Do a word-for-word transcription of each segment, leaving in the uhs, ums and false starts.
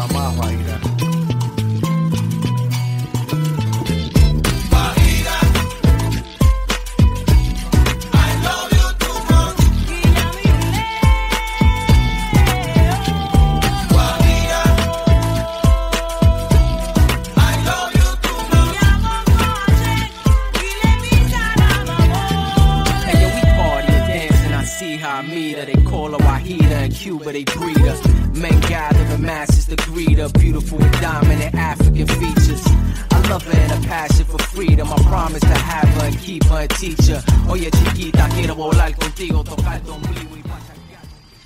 más, Guajira. They call her Wahida, in Cuba they breed her. Men gather the masses to greet her, beautiful with dominant African features. I love her and a passion for freedom. I promise to have her and keep her a teacher. Oye chiquita, quiero volar contigo, tocar tu ombligo y machacar.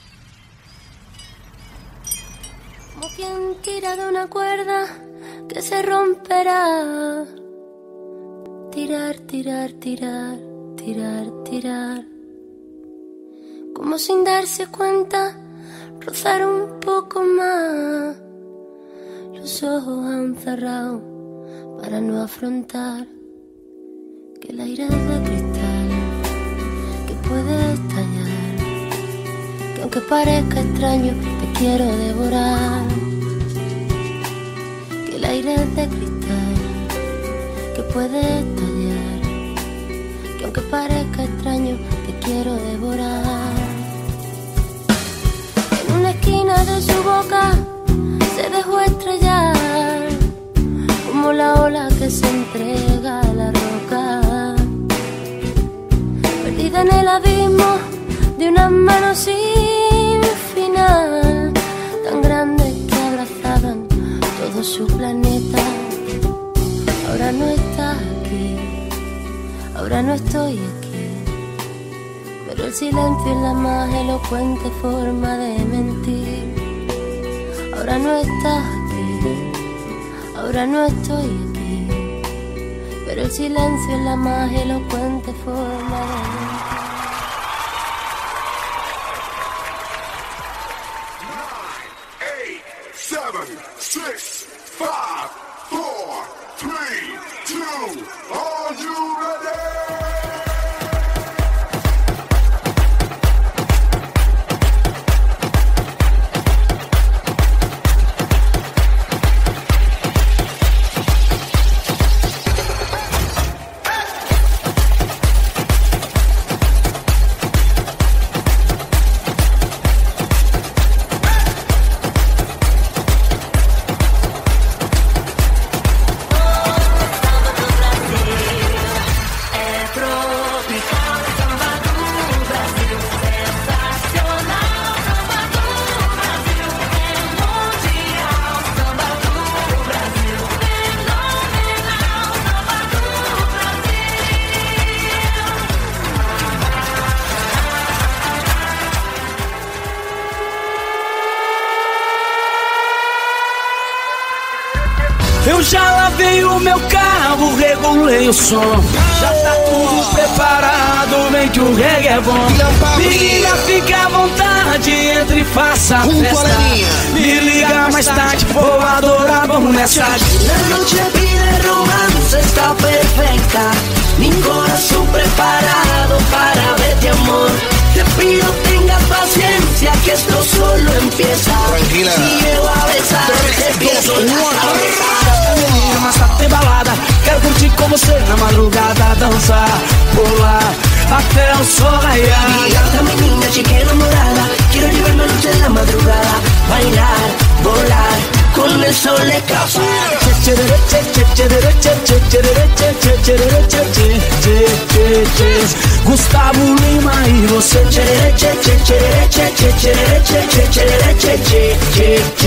Como quien tira de una cuerda que se romperá. Tirar, tirar, tirar, tirar, tirar. Como sin darse cuenta, rozar un poco más. Los ojos han cerrado para no afrontar que el aire es de cristal, que puede estallar, que aunque parezca extraño, te quiero devorar. Que el aire es de cristal, que puede estallar, que aunque parezca extraño, te quiero devorar. En una esquina de su boca se dejó estrellar, como la ola que se entrega a la roca, perdida en el abismo de unas manos sin final, tan grandes que abrazaban todo su planeta. Ahora no estás aquí, ahora no estoy aquí, pero el silencio es la más elocuente forma de mentir. Ahora no estás aquí, ahora no estoy aquí, pero el silencio es la más elocuente forma de mentir. nine, eight, seven, six, five, four, three, two, are you ready? Eu já lavei o meu carro, regulei o som. Já tá tudo preparado, vem que o reggae é bom. Menina, fica à vontade, entre e faça a festa. Me liga mais tarde, vou adorar, vamos nessa. La noche pide romance, está perfecta. Mi corazón preparado para verte, amor. Te pido tengas paciencia, que esto solo empieza. Tranquila. Si llego a besar, te empiezo la cabeza. Mas tá tem balada, quero curtir com você na madrugada, dançar, pular até o sol raiar. Mi gata, mi niña, chica enamorada, quiero llevarme a noche en la madrugada, bailar, volar, con el sol escapar. Gustavo Lima e você.